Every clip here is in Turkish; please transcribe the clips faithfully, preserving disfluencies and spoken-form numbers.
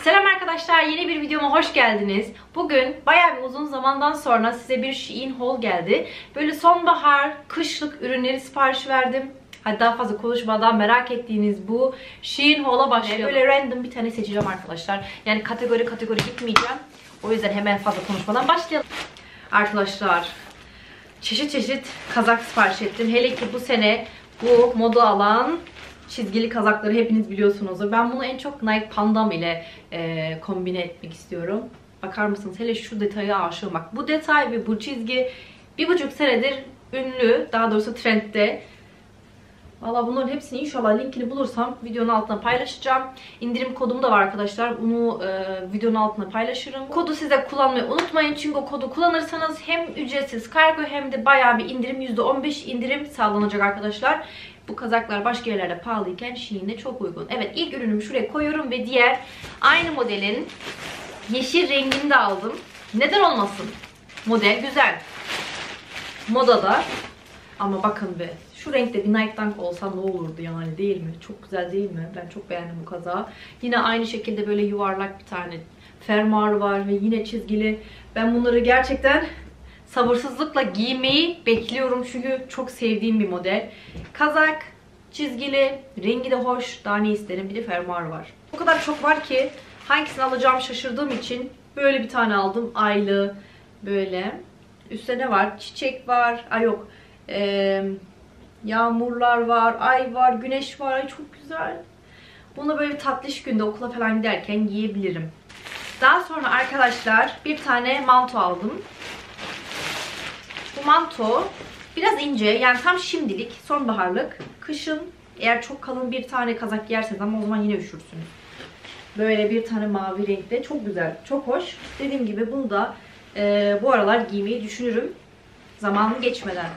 Selam arkadaşlar, yeni bir videoma hoş geldiniz. Bugün bayağı bir uzun zamandan sonra size bir Shein haul geldi. Böyle sonbahar, kışlık ürünleri sipariş verdim. Hadi daha fazla konuşmadan merak ettiğiniz bu Shein haul'a başlayalım. Böyle random bir tane seçeceğim arkadaşlar. Yani kategori kategori gitmeyeceğim. O yüzden hemen fazla konuşmadan başlayalım. Arkadaşlar, çeşit çeşit kazak sipariş ettim. Hele ki bu sene bu moda alan çizgili kazakları hepiniz biliyorsunuzdur. Ben bunu en çok Nike Pandam ile e, kombine etmek istiyorum. Bakar mısınız? Hele şu detaya aşığım. Bak, bu detay ve bu çizgi bir buçuk senedir ünlü, daha doğrusu trendde. Valla bunların hepsini inşallah linkini bulursam videonun altına paylaşacağım. İndirim kodum da var arkadaşlar. Bunu e, videonun altına paylaşırım. Kodu size kullanmayı unutmayın. Çünkü o kodu kullanırsanız hem ücretsiz kargo hem de bayağı bir indirim, yüzde on beş indirim sağlanacak arkadaşlar. Bu kazaklar başka yerlerde pahalıyken Shein'de çok uygun. Evet, ilk ürünümü şuraya koyuyorum ve diğer aynı modelin yeşil rengini de aldım. Neden olmasın? Model güzel. Modada. Ama bakın be. Şu renkte bir Nike Dunk olsa ne olurdu yani, değil mi? Çok güzel değil mi? Ben çok beğendim bu kazağı. Yine aynı şekilde böyle yuvarlak bir tane fermuar var ve yine çizgili. Ben bunları gerçekten sabırsızlıkla giymeyi bekliyorum çünkü çok sevdiğim bir model. Kazak, çizgili, rengi de hoş. Daha ne isterim? Bir de fermuar var. O kadar çok var ki hangisini alacağımı şaşırdığım için böyle bir tane aldım. Aylı böyle. Üstte ne var? Çiçek var. Ay yok. Ee, yağmurlar var. Ay var. Güneş var. Ay çok güzel. Bunu böyle bir tatlış günde okula falan giderken giyebilirim. Daha sonra arkadaşlar bir tane manto aldım. Bu manto biraz ince, yani tam şimdilik, sonbaharlık. Kışın eğer çok kalın bir tane kazak giyerseniz ama o zaman yine üşürsünüz. Böyle bir tane mavi renkte, çok güzel, çok hoş. Dediğim gibi bunu da e, bu aralar giymeyi düşünürüm zamanı geçmeden.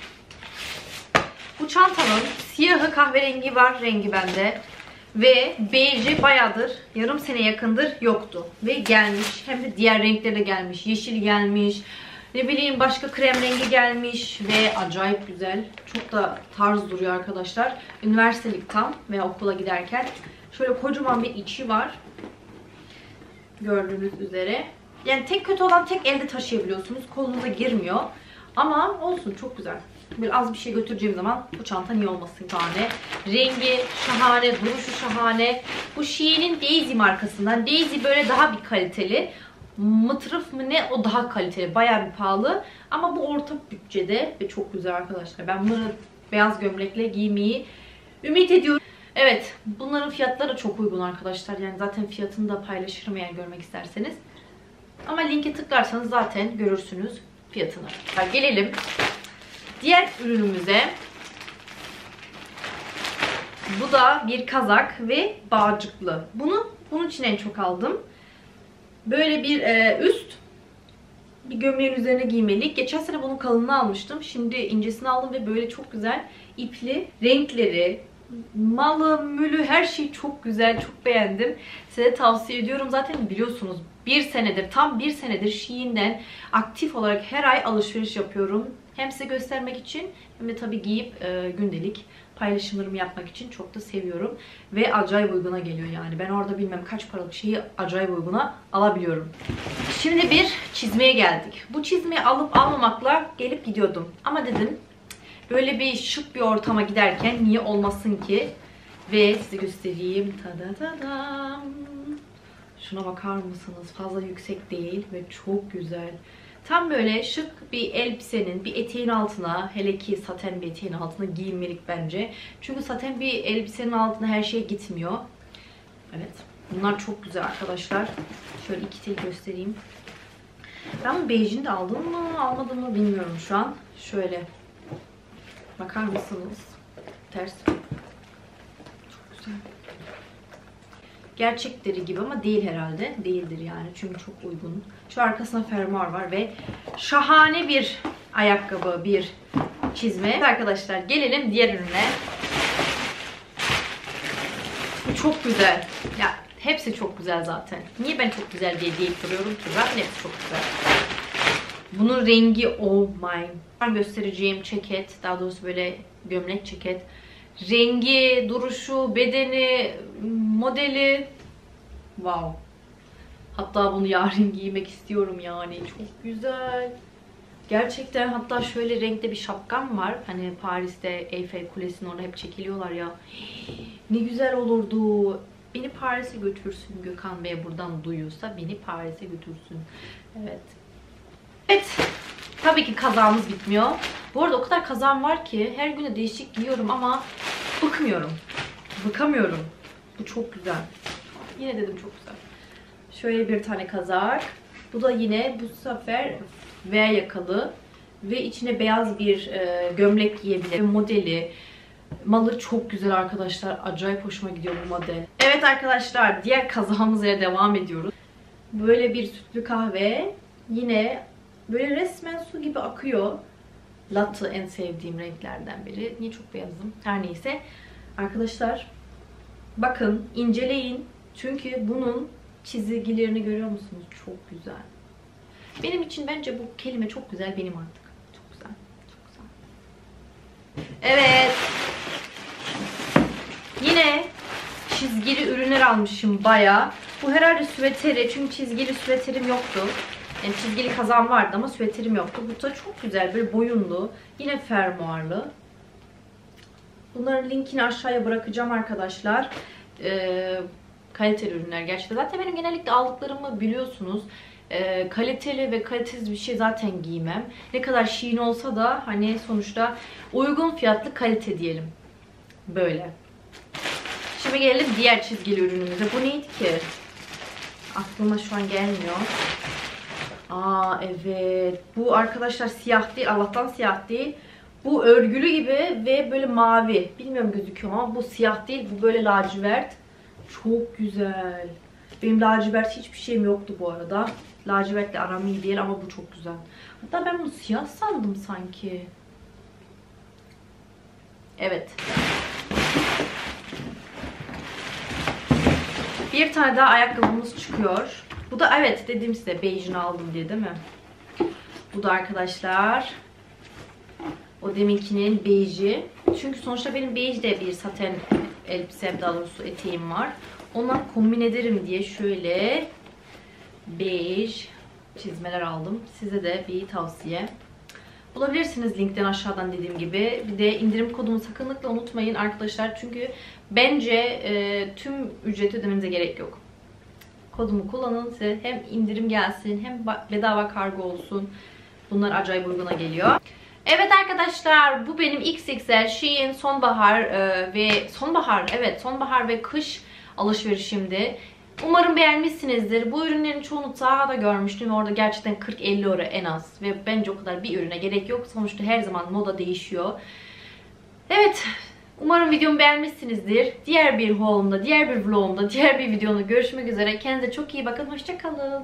Bu çantanın siyahı, kahverengi var rengi bende. Ve beyji bayağıdır, yarım sene yakındır yoktu. Ve gelmiş, hem de diğer renkleri de gelmiş. Yeşil gelmiş. Ne bileyim, başka krem rengi gelmiş ve acayip güzel. Çok da tarz duruyor arkadaşlar. Üniversitelik tam ve okula giderken. Şöyle kocaman bir içi var. Gördüğünüz üzere. Yani tek kötü olan, tek elde taşıyabiliyorsunuz. Kolunuza girmiyor. Ama olsun, çok güzel. Böyle az bir şey götüreceğim zaman bu çanta niye olmasın yani. Rengi şahane, duruşu şahane. Bu Shein'in Daisy markasından. Daisy böyle daha bir kaliteli. Mıtrıf mı ne, o daha kaliteli, bayağı bir pahalı ama bu orta bütçede ve çok güzel arkadaşlar. Ben bunları beyaz gömlekle giymeyi ümit ediyorum. Evet, bunların fiyatları da çok uygun arkadaşlar, yani zaten fiyatını da paylaşırım eğer görmek isterseniz, ama linke tıklarsanız zaten görürsünüz fiyatını. Gelelim diğer ürünümüze. Bu da bir kazak ve bağcıklı. Bunu bunun için en çok aldım. Böyle bir e, üst, bir gömleğin üzerine giymelik. Geçen sene bunun kalınını almıştım. Şimdi incesini aldım ve böyle çok güzel ipli. Renkleri, malı, mülü, her şey çok güzel. Çok beğendim. Size tavsiye ediyorum. Zaten biliyorsunuz bir senedir, tam bir senedir Shein'den aktif olarak her ay alışveriş yapıyorum. Hem size göstermek için hem de tabii giyip e, gündelik paylaşımlarımı yapmak için çok da seviyorum. Ve acayip uyguna geliyor yani. Ben orada bilmem kaç paralık şeyi acayip uyguna alabiliyorum. Şimdi bir çizmeye geldik. Bu çizmeyi alıp almamakla gelip gidiyordum. Ama dedim böyle bir şık bir ortama giderken niye olmasın ki? Ve size göstereyim. Tada tadam. Şuna bakar mısınız? Fazla yüksek değil ve çok güzel. Tam böyle şık bir elbisenin bir eteğin altına, hele ki saten bir eteğin altına giyinmelik bence. Çünkü saten bir elbisenin altına her şey gitmiyor. Evet. Bunlar çok güzel arkadaşlar. Şöyle iki tel göstereyim. Ben bu bejini de aldım mı almadım mı bilmiyorum şu an. Şöyle. Bakar mısınız? Ters. Çok güzel. Gerçek deri gibi ama değil herhalde. Değildir yani. Çünkü çok uygun. Şu arkasına fermuar var ve şahane bir ayakkabı, bir çizme. Evet arkadaşlar, gelelim diğer ürüne. Bu çok güzel. Ya hepsi çok güzel zaten. Niye ben çok güzel diye deyip duruyorum ki? Zaten hepsi çok güzel. Bunun rengi oh my. Ben göstereceğim ceket, daha doğrusu böyle gömlek ceket. Rengi, duruşu, bedeni, modeli wow. Hatta bunu yarın giymek istiyorum yani. Çok güzel. Gerçekten hatta şöyle renkte bir şapkam var. Hani Paris'te Eyfel Kulesi'nin orada hep çekiliyorlar ya. Ne güzel olurdu. Beni Paris'e götürsün Gökhan Bey, buradan duyuyorsa beni Paris'e götürsün. Evet. Evet. Tabii ki kazağımız bitmiyor. Bu arada o kadar kazağım var ki her gün de değişik giyiyorum ama bıkmıyorum. Bıkamıyorum. Bu çok güzel. Yine dedim çok güzel. Şöyle bir tane kazak. Bu da yine bu sefer V yakalı ve içine beyaz bir e, gömlek giyebilir. Modeli, malı çok güzel arkadaşlar. Acayip hoşuma gidiyor bu model. Evet arkadaşlar, diğer kazağımıza devam ediyoruz. Böyle bir sütlü kahve. Yine böyle resmen su gibi akıyor. Latte en sevdiğim renklerden biri. Niye çok beyazım? Her neyse. Arkadaşlar bakın, inceleyin. Çünkü bunun çizgilerini görüyor musunuz? Çok güzel. Benim için bence bu kelime çok güzel, benim artık. Çok güzel. Çok güzel. Evet. Yine çizgili ürünler almışım bayağı. Bu herhalde süveteri. Çünkü çizgili süveterim yoktu. Yani çizgili kazağım vardı ama süveterim yoktu. Bu da çok güzel. Böyle boyunlu. Yine fermuarlı. Bunların linkini aşağıya bırakacağım arkadaşlar. Ee, kaliteli ürünler gerçekten. Zaten benim genellikle aldıklarımı biliyorsunuz. Ee, kaliteli ve kalitesiz bir şey zaten giymem. Ne kadar Shein olsa da hani sonuçta uygun fiyatlı kalite diyelim. Böyle. Şimdi gelelim diğer çizgili ürünümüze. Bu neydi ki? Aklıma şu an gelmiyor. Aa evet. Bu arkadaşlar siyah değil. Allah'tan siyah değil. Bu örgülü gibi ve böyle mavi. Bilmiyorum gözüküyor ama bu siyah değil. Bu böyle lacivert. Çok güzel. Benim lacivert hiçbir şeyim yoktu bu arada. Lacivertle aram iyi değil ama bu çok güzel. Hatta ben bunu siyah sandım sanki. Evet. Bir tane daha ayakkabımız çıkıyor. Bu da evet, dedim size bejini aldım diye değil mi? Bu da arkadaşlar o deminkinin beji. Çünkü sonuçta benim bej de bir saten elbisem, daha doğrusu eteğim var. Ondan kombin ederim diye şöyle bej çizmeler aldım. Size de bir tavsiye. Bulabilirsiniz linkten aşağıdan dediğim gibi. Bir de indirim kodumu sakınlıkla unutmayın arkadaşlar. Çünkü bence e, tüm ücreti ödemenize gerek yok. Kodumu kullanın, size hem indirim gelsin hem bedava kargo olsun. Bunlar acayip uyguna geliyor. Evet arkadaşlar, bu benim X X L Shein sonbahar e, ve sonbahar evet sonbahar ve kış alışverişimdi. Umarım beğenmişsinizdir. Bu ürünlerin çoğunu Zaha'da görmüştüm ve orada gerçekten kırk elli euro en az. Ve bence o kadar bir ürüne gerek yok. Sonuçta her zaman moda değişiyor. Evet. Umarım videomu beğenmişsinizdir. Diğer bir haul'umda, diğer bir vlogumda, diğer bir videomda görüşmek üzere. Kendinize çok iyi bakın. Hoşça kalın.